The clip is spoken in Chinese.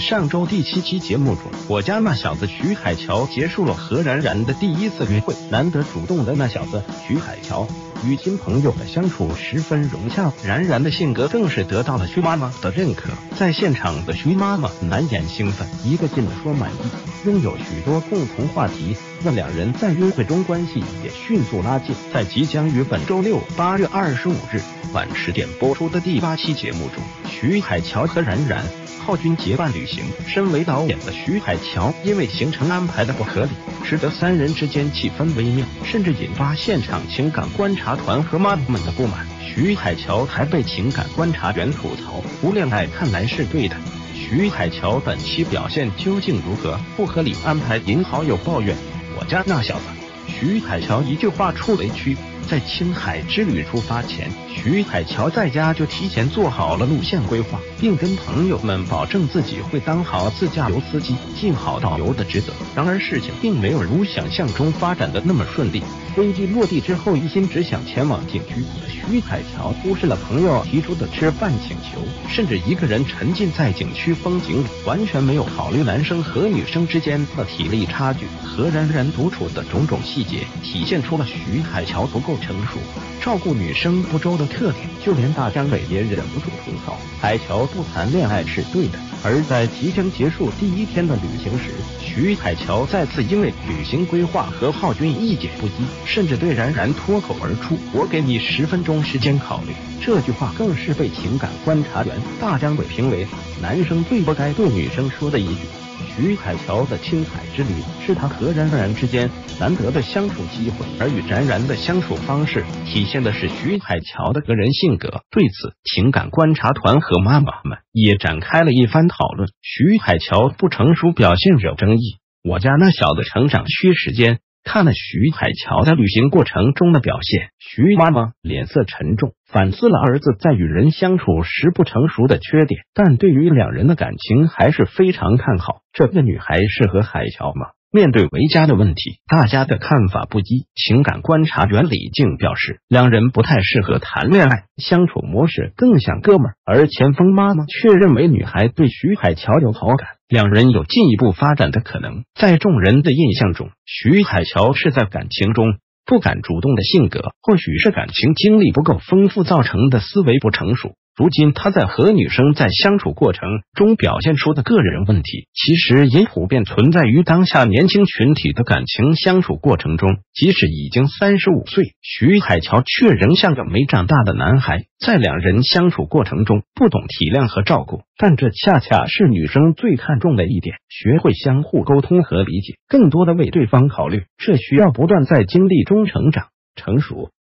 上周第7期节目中，我家那小子徐海乔结束了和然然的第一次约会。难得主动的那小子徐海乔与新朋友的相处十分融洽，然然的性格更是得到了徐妈妈的认可。在现场的徐妈妈难掩兴奋，一个劲地说满意，拥有许多共同话题。那两人在约会中关系也迅速拉近。在即将于本周六8月25日晚10点播出的第8期节目中，徐海乔和然然、浩君结伴旅行。身为导演的徐海乔因为行程安排的不合理，使得三人之间气氛微妙，甚至引发现场情感观察团和妈妈们的不满。徐海乔还被情感观察员吐槽不恋爱看来是对的。徐海乔本期表现究竟如何？不合理安排引好友抱怨我家那小子。徐海乔一句话触雷区。在青海之旅出发前，徐海乔在家就提前做好了路线规划，并跟朋友们保证自己会当好自驾游司机，尽好导游的职责。然而事情并没有如想象中发展的那么顺利。飞机落地之后，一心只想前往景区的徐海乔忽视了朋友提出的吃饭请求，甚至一个人沉浸在景区风景里，完全没有考虑男生和女生之间的体力差距和然然独处的种种细节，体现出了徐海乔不够成熟，照顾女生不周的特点。就连大张伟也忍不住吐槽，海乔不谈恋爱是对的。而在即将结束第一天的旅行时，徐海乔再次因为旅行规划和浩君意见不一，甚至对然然脱口而出我给你10分钟时间考虑。这句话更是被情感观察员大张伟评为男生最不该对女生说的一句。徐海乔的青海之旅是他和然然之间难得的相处机会，而与然然的相处方式体现的是徐海乔的个人性格。对此，情感观察团和妈妈们也展开了一番讨论。徐海乔不成熟表现惹争议，我家那小子成长需时间。看了徐海乔在旅行过程中的表现，徐妈妈脸色沉重，反思了儿子在与人相处时不成熟的缺点，但对于两人的感情还是非常看好。这个女孩适合海乔吗？面对维嘉的问题，大家的看法不一。情感观察员李静表示，两人不太适合谈恋爱，相处模式更像哥们儿。而前锋妈妈却认为女孩对徐海乔有好感，两人有进一步发展的可能。在众人的印象中，徐海乔是在感情中不敢主动的性格，或许是感情经历不够丰富造成的思维不成熟。如今他在和女生在相处过程中表现出的个人问题，其实也普遍存在于当下年轻群体的感情相处过程中。即使已经35岁，徐海乔却仍像个没长大的男孩，在两人相处过程中不懂体谅和照顾，但这恰恰是女生最看重的一点。学会相互沟通和理解，更多的为对方考虑，这需要不断在经历中成长成熟。